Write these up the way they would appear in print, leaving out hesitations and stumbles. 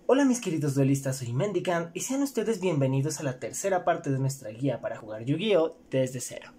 Hola mis queridos duelistas, soy Mendicant y sean ustedes bienvenidos a la tercera parte de nuestra guía para jugar Yu-Gi-Oh! Desde cero.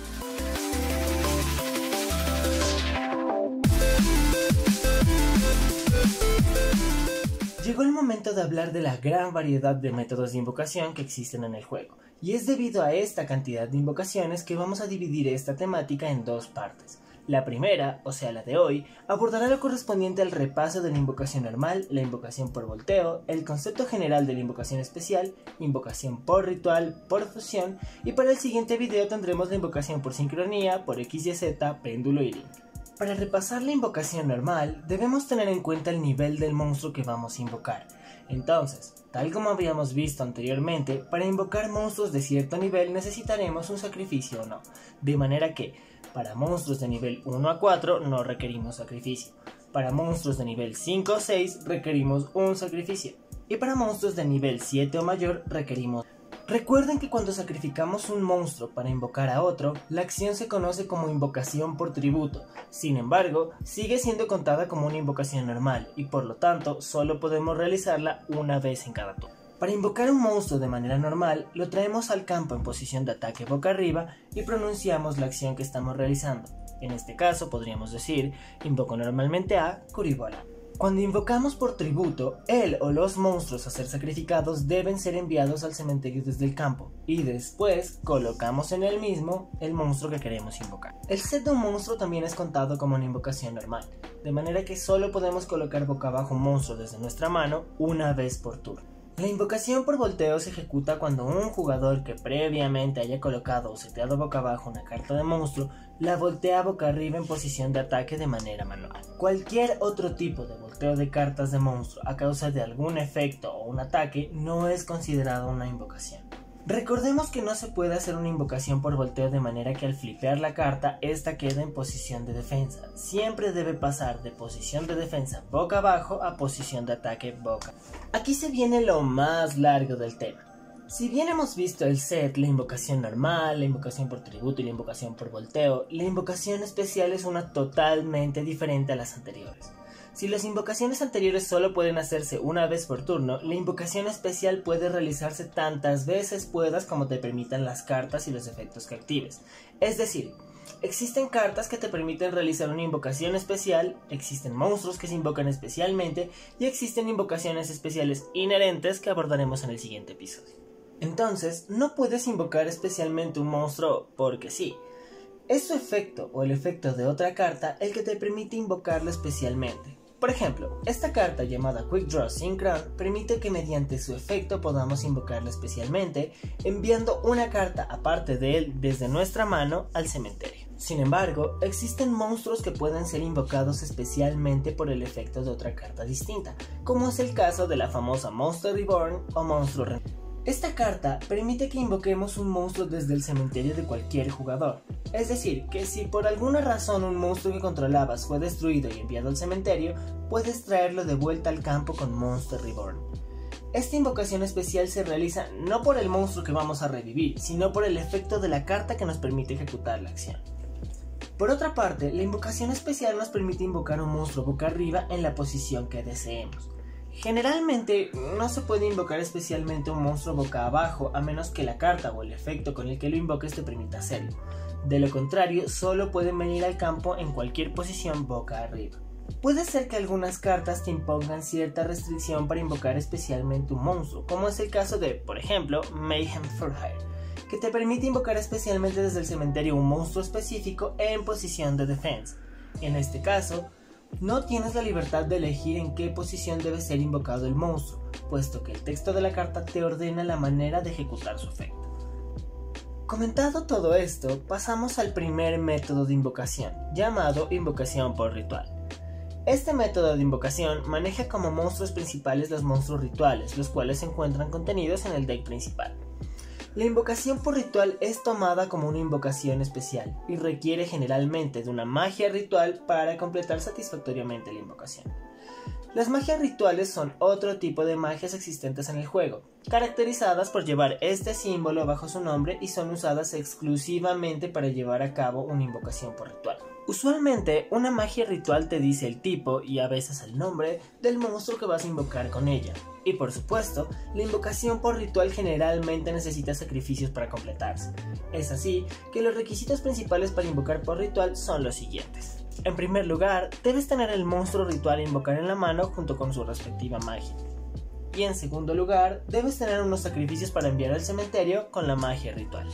Llegó el momento de hablar de la gran variedad de métodos de invocación que existen en el juego, y es debido a esta cantidad de invocaciones que vamos a dividir esta temática en dos partes. La primera, o sea la de hoy, abordará lo correspondiente al repaso de la invocación normal, la invocación por volteo, el concepto general de la invocación especial, invocación por ritual, por fusión, y para el siguiente video tendremos la invocación por sincronía, por XYZ, péndulo y link. Para repasar la invocación normal, debemos tener en cuenta el nivel del monstruo que vamos a invocar. Entonces, tal como habíamos visto anteriormente, para invocar monstruos de cierto nivel necesitaremos un sacrificio o no, de manera que, para monstruos de nivel 1 a 4 no requerimos sacrificio, para monstruos de nivel 5 o 6 requerimos un sacrificio, y para monstruos de nivel 7 o mayor requerimos. Recuerden que cuando sacrificamos un monstruo para invocar a otro, la acción se conoce como invocación por tributo. Sin embargo, sigue siendo contada como una invocación normal y por lo tanto solo podemos realizarla una vez en cada turno. Para invocar un monstruo de manera normal, lo traemos al campo en posición de ataque boca arriba y pronunciamos la acción que estamos realizando. En este caso podríamos decir, invoco normalmente a Kuribola. Cuando invocamos por tributo, el o los monstruos a ser sacrificados deben ser enviados al cementerio desde el campo, y después colocamos en el mismo el monstruo que queremos invocar. El set de un monstruo también es contado como una invocación normal, de manera que solo podemos colocar boca abajo un monstruo desde nuestra mano una vez por turno. La invocación por volteo se ejecuta cuando un jugador que previamente haya colocado o seteado boca abajo una carta de monstruo la voltea boca arriba en posición de ataque de manera manual. Cualquier otro tipo de volteo de cartas de monstruo a causa de algún efecto o un ataque no es considerado una invocación. Recordemos que no se puede hacer una invocación por volteo de manera que al flipear la carta, esta queda en posición de defensa. Siempre debe pasar de posición de defensa boca abajo a posición de ataque boca. Aquí se viene lo más largo del tema. Si bien hemos visto el set, la invocación normal, la invocación por tributo y la invocación por volteo, la invocación especial es una totalmente diferente a las anteriores. Si las invocaciones anteriores solo pueden hacerse una vez por turno, la invocación especial puede realizarse tantas veces puedas como te permitan las cartas y los efectos que actives. Es decir, existen cartas que te permiten realizar una invocación especial, existen monstruos que se invocan especialmente y existen invocaciones especiales inherentes que abordaremos en el siguiente episodio. Entonces, no puedes invocar especialmente un monstruo porque sí. Es su efecto o el efecto de otra carta el que te permite invocarlo especialmente. Por ejemplo, esta carta llamada Quick Draw Synchron permite que mediante su efecto podamos invocarlo especialmente, enviando una carta aparte de él desde nuestra mano al cementerio. Sin embargo, existen monstruos que pueden ser invocados especialmente por el efecto de otra carta distinta, como es el caso de la famosa Monster Reborn o Monstruo Reborn. Esta carta permite que invoquemos un monstruo desde el cementerio de cualquier jugador. Es decir, que si por alguna razón un monstruo que controlabas fue destruido y enviado al cementerio, puedes traerlo de vuelta al campo con Monster Reborn. Esta invocación especial se realiza no por el monstruo que vamos a revivir, sino por el efecto de la carta que nos permite ejecutar la acción. Por otra parte, la invocación especial nos permite invocar un monstruo boca arriba en la posición que deseemos. Generalmente no se puede invocar especialmente un monstruo boca abajo a menos que la carta o el efecto con el que lo invoques te permita hacerlo. De lo contrario, solo pueden venir al campo en cualquier posición boca arriba. Puede ser que algunas cartas te impongan cierta restricción para invocar especialmente un monstruo, como es el caso de, por ejemplo, Mayhem Furhire, que te permite invocar especialmente desde el cementerio un monstruo específico en posición de defensa. En este caso, no tienes la libertad de elegir en qué posición debe ser invocado el monstruo, puesto que el texto de la carta te ordena la manera de ejecutar su efecto. Comentado todo esto, pasamos al primer método de invocación, llamado invocación por ritual. Este método de invocación maneja como monstruos principales los monstruos rituales, los cuales se encuentran contenidos en el deck principal. La invocación por ritual es tomada como una invocación especial y requiere generalmente de una magia ritual para completar satisfactoriamente la invocación. Las magias rituales son otro tipo de magias existentes en el juego, caracterizadas por llevar este símbolo bajo su nombre y son usadas exclusivamente para llevar a cabo una invocación por ritual. Usualmente, una magia ritual te dice el tipo y a veces el nombre del monstruo que vas a invocar con ella. Y por supuesto, la invocación por ritual generalmente necesita sacrificios para completarse. Es así que los requisitos principales para invocar por ritual son los siguientes. En primer lugar, debes tener el monstruo ritual a invocar en la mano junto con su respectiva magia. Y en segundo lugar, debes tener unos sacrificios para enviar al cementerio con la magia ritual.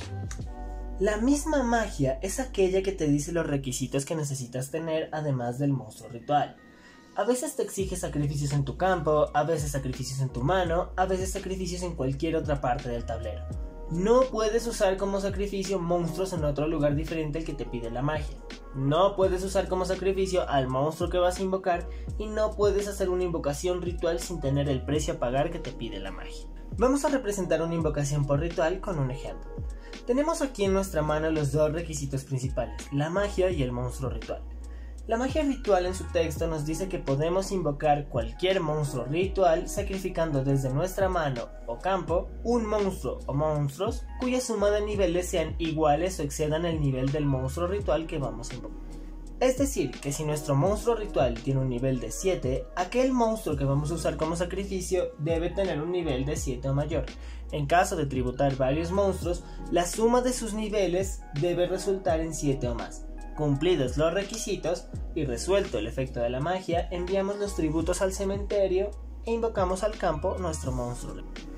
La misma magia es aquella que te dice los requisitos que necesitas tener además del monstruo ritual. A veces te exige sacrificios en tu campo, a veces sacrificios en tu mano, a veces sacrificios en cualquier otra parte del tablero. No puedes usar como sacrificio monstruos en otro lugar diferente al que te pide la magia. No puedes usar como sacrificio al monstruo que vas a invocar y no puedes hacer una invocación ritual sin tener el precio a pagar que te pide la magia. Vamos a representar una invocación por ritual con un ejemplo. Tenemos aquí en nuestra mano los dos requisitos principales, la magia y el monstruo ritual. La magia ritual en su texto nos dice que podemos invocar cualquier monstruo ritual sacrificando desde nuestra mano o campo un monstruo o monstruos cuya suma de niveles sean iguales o excedan el nivel del monstruo ritual que vamos a invocar. Es decir, que si nuestro monstruo ritual tiene un nivel de 7, aquel monstruo que vamos a usar como sacrificio debe tener un nivel de 7 o mayor. En caso de tributar varios monstruos, la suma de sus niveles debe resultar en 7 o más. Cumplidos los requisitos y resuelto el efecto de la magia, enviamos los tributos al cementerio e invocamos al campo nuestro monstruo.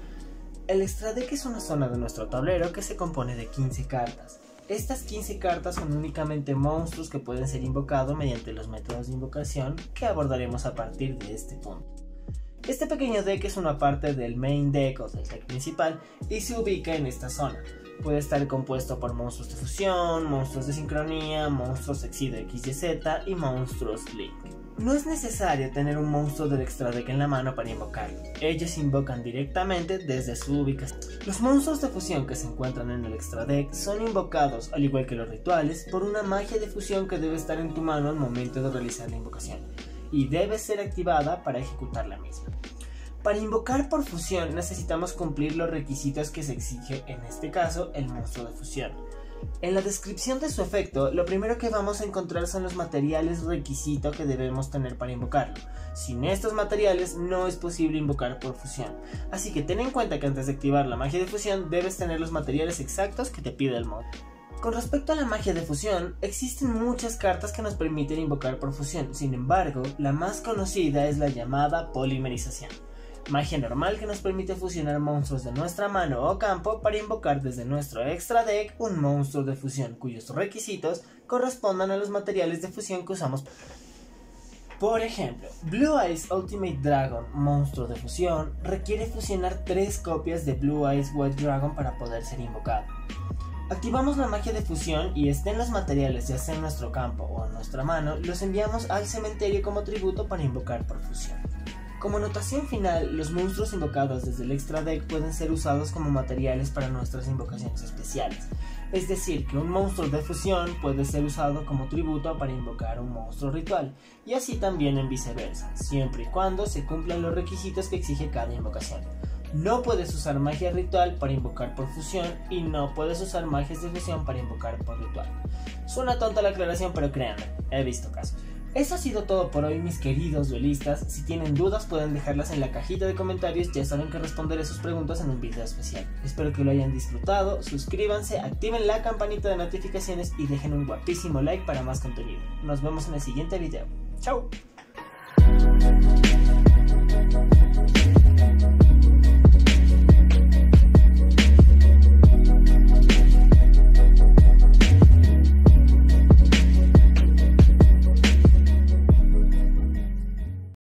El extra deck es una zona de nuestro tablero que se compone de 15 cartas. Estas 15 cartas son únicamente monstruos que pueden ser invocados mediante los métodos de invocación que abordaremos a partir de este punto. Este pequeño deck es una parte del main deck o del deck principal y se ubica en esta zona. Puede estar compuesto por monstruos de fusión, monstruos de sincronía, monstruos Exceed XYZ y monstruos Link. No es necesario tener un monstruo del extra deck en la mano para invocarlo. Ellos se invocan directamente desde su ubicación. Los monstruos de fusión que se encuentran en el extra deck son invocados, al igual que los rituales, por una magia de fusión que debe estar en tu mano al momento de realizar la invocación, y debe ser activada para ejecutar la misma. Para invocar por fusión necesitamos cumplir los requisitos que se exige, en este caso, el monstruo de fusión. En la descripción de su efecto, lo primero que vamos a encontrar son los materiales requisito que debemos tener para invocarlo. Sin estos materiales no es posible invocar por fusión, así que ten en cuenta que antes de activar la magia de fusión debes tener los materiales exactos que te pide el mod. Con respecto a la magia de fusión, existen muchas cartas que nos permiten invocar por fusión, sin embargo, la más conocida es la llamada polimerización. Magia normal que nos permite fusionar monstruos de nuestra mano o campo para invocar desde nuestro extra deck un monstruo de fusión cuyos requisitos correspondan a los materiales de fusión que usamos. Por ejemplo, Blue Eyes Ultimate Dragon, monstruo de fusión, requiere fusionar 3 copias de Blue Eyes White Dragon para poder ser invocado. Activamos la magia de fusión y estén los materiales ya sea en nuestro campo o en nuestra mano, los enviamos al cementerio como tributo para invocar por fusión. Como notación final, los monstruos invocados desde el extra deck pueden ser usados como materiales para nuestras invocaciones especiales. Es decir, que un monstruo de fusión puede ser usado como tributo para invocar un monstruo ritual, y así también en viceversa, siempre y cuando se cumplan los requisitos que exige cada invocación. No puedes usar magia ritual para invocar por fusión y no puedes usar magias de fusión para invocar por ritual. Suena tonta la aclaración, pero créanme, he visto casos. Eso ha sido todo por hoy, mis queridos duelistas. Si tienen dudas pueden dejarlas en la cajita de comentarios, ya saben que responderé sus preguntas en un video especial. Espero que lo hayan disfrutado, suscríbanse, activen la campanita de notificaciones y dejen un guapísimo like para más contenido. Nos vemos en el siguiente video. ¡Chao!